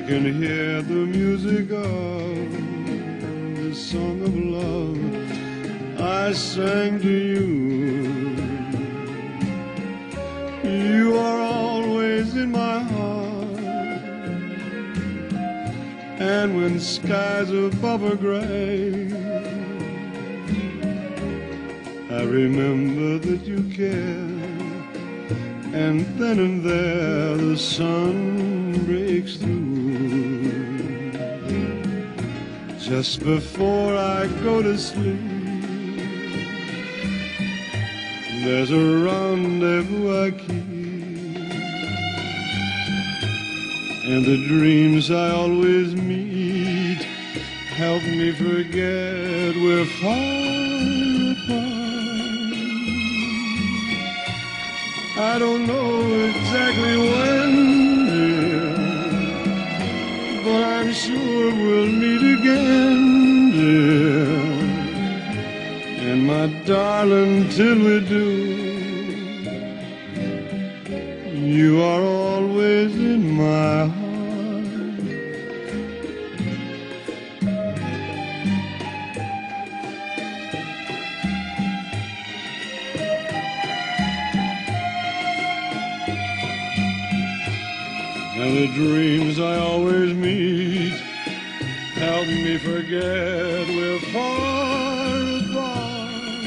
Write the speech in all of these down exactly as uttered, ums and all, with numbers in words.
can hear the music of the song of love I sang to you. You are always in my heart, and when skies above are gray, I remember that you care. And then and there the sun breaks through. Just before I go to sleep, there's a rendezvous I keep, and the dreams I always meet help me forget we're far apart. I don't know exactly when, dear, but I'm sure we'll meet again, dear. And my darling, till we do, you are always in my heart. And the dreams I always meet help me forget we're far apart.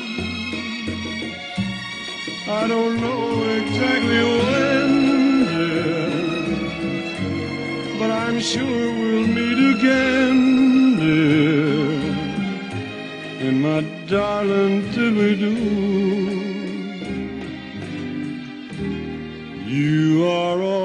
I don't know exactly when, dear, but I'm sure we'll meet again, dear. And my darling, till we do, you are all